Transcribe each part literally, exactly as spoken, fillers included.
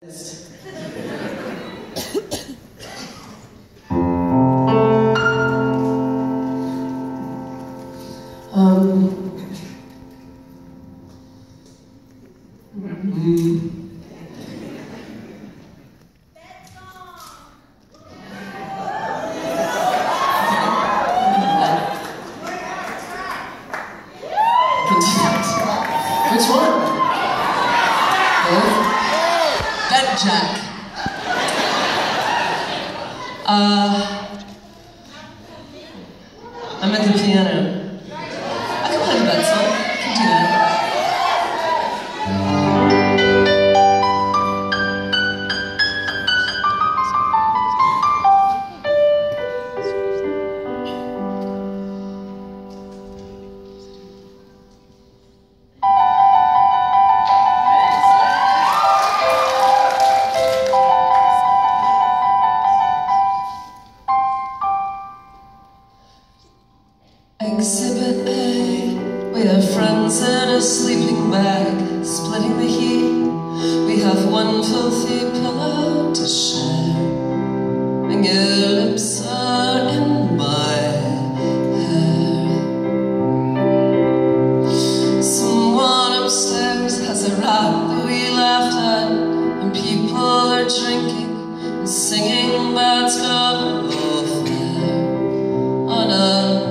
um, mm, Which one? Bed Jack. Uh, I'm at the piano. I can play the bed song. I can do that. Exhibit A, we have friends in a sleeping bag, splitting the heat. We have one filthy pillow to share, and your lips are in my hair. Someone upstairs has a rap that we laughed at, and people are drinking and singing bad Scrabble fair on a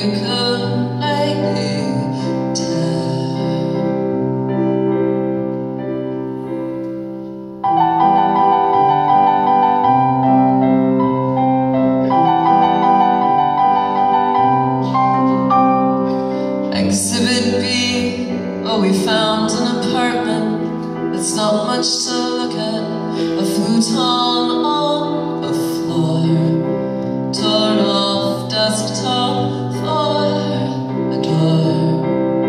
Exhibit B, oh, we found an apartment. It's not much to look at. A futon on a floor, torn off desktop for a door.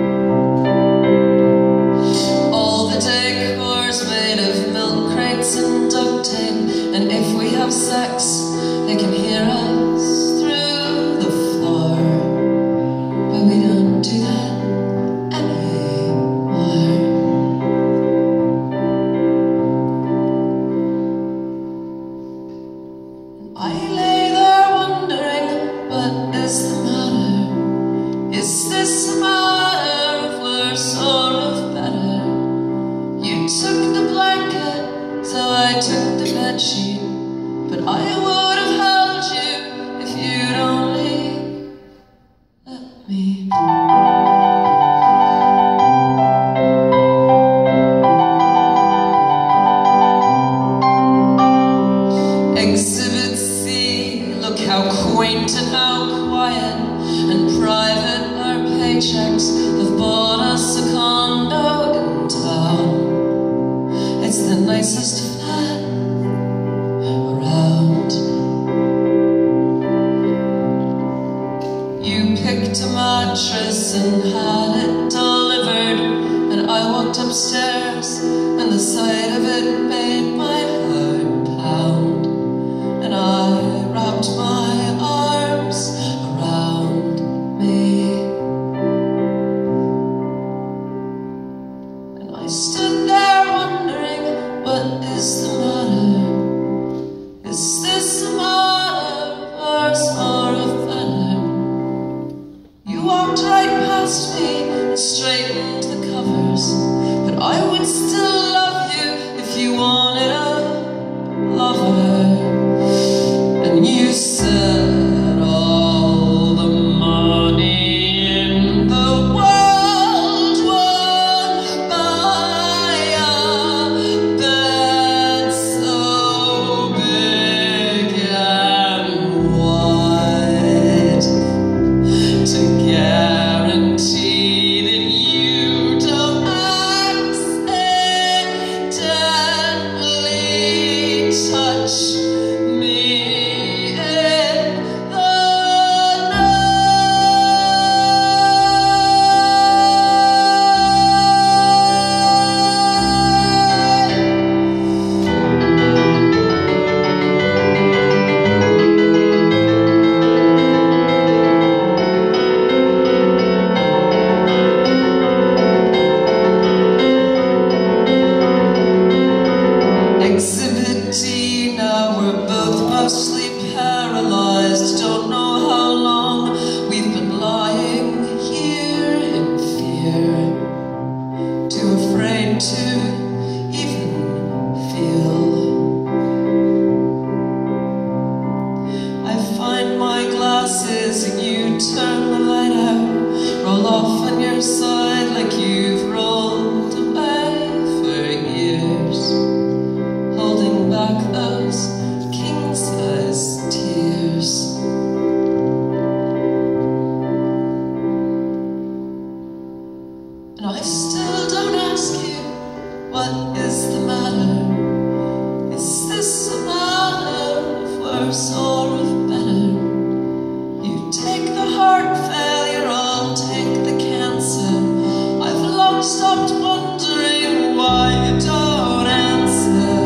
All the decor's made of milk crates and duct tape, and if we have sex, they can hear us through the floor. But we don't do that anymore. I lay there wondering, what is the matter? Is this a matter of worse or of better? You took the blanket, so I took the bedsheet, but I would have held you if you'd only let me. Exhibit C, look how quaint and how quiet and private our paychecks have bought us a condo in town. It's the nicest flat around. You picked a mattress and had it delivered, and I walked upstairs, and the sight of it made my heart pound. And I wrapped my arms around me, and I stood there wondering, what is the matter? Is this a matter of worse or of better? You walked right past me and straightened the covers, but I would still love you if you wanted a lover. And you said all the money in the world would buy a bed so big and wide to guarantee that you don't accidentally touch me. back those king-size tears. And I still don't ask you, what is the matter? Is this a matter of worse or of better? You take the heart failure, I'll take the cancer. I've long stopped wondering why you don't answer.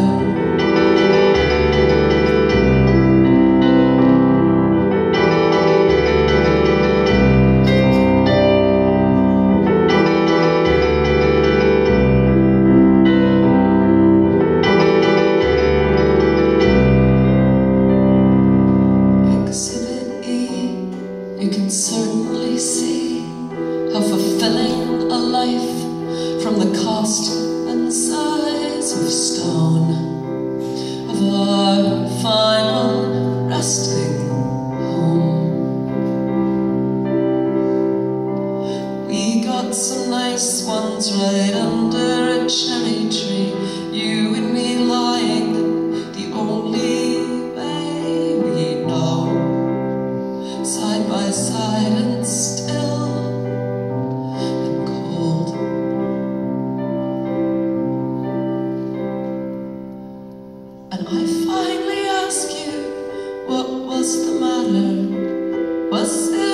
You can certainly see how fulfilling a life from the cost and size of stone of our final resting home. We got some nice ones right under a cherry tree, you and me lying the only way we know, side by side and still and cold. And I finally ask you, what was the matter? Was it